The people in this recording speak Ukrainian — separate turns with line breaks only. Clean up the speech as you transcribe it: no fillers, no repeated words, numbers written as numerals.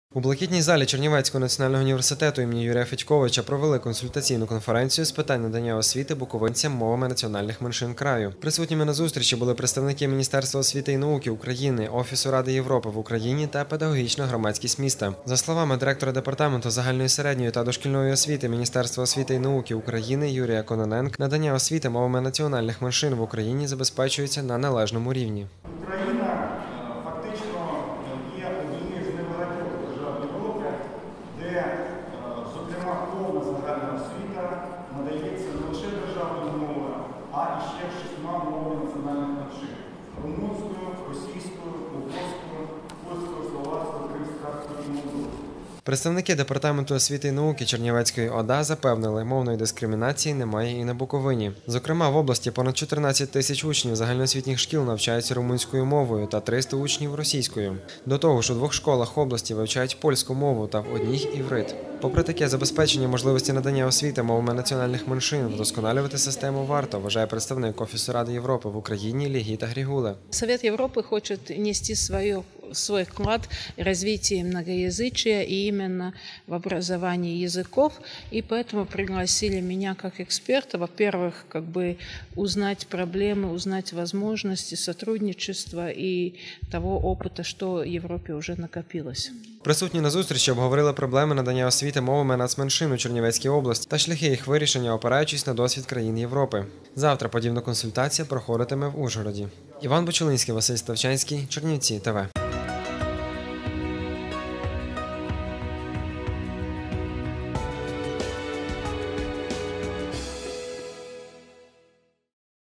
У блакитній залі Чернівецького національного університету імені Юрія Федьковича провели консультаційну конференцію з питань надання освіти буковинцям мовами національних меншин краю. Присутніми на зустрічі були представники Міністерства освіти і науки України, Офісу Ради Європи в Україні та педагогічна громадськість міста. За словами директора департаменту загальної середньої та дошкільної освіти Міністерства освіти і науки України Юрія Кононенка, надання освіти мовами національних меншин в Україні забезпечується на належному рівні.
Україна фактично є однією з небагатьох держав Європи, де, зокрема, повна загальна освіта надається не лише державною мовою, а і ще 6 мовами національних меншин – румунською, російською, угорською, польською, словацькою, кримською і молдовською.
Представники Департаменту освіти і науки Чернівецької ОДА запевнили, мовної дискримінації немає і на Буковині. Зокрема, в області понад 14 тисяч учнів загальноосвітніх шкіл навчаються румунською мовою та 300 учнів – російською. До того ж, у 2 школах області вивчають польську мову та в одній – іврит. Попри таке забезпечення можливості надання освіти мовами національних меншин, вдосконалювати систему варто, вважає представник Офісу Ради Європи в Україні Лігіта Григула.
Совет Европы хочет внести свой вклад в развитие многоязычия и именно в образовании языков, и поэтому пригласили меня как эксперта, во-первых, узнать проблемы, узнать возможности сотрудничества и того опыта, что в Европе уже накопилось.
Присутні на зустрічі обговорили проблеми надання освіти мовами нацменшин у Чернівецькій області та шляхи їх вирішення, опираючись на досвід країн Європи. Завтра подібна консультація проходитиме в Ужгороді. Іван Бочелинський, Василь Ставчанський, Чернівці ТВ.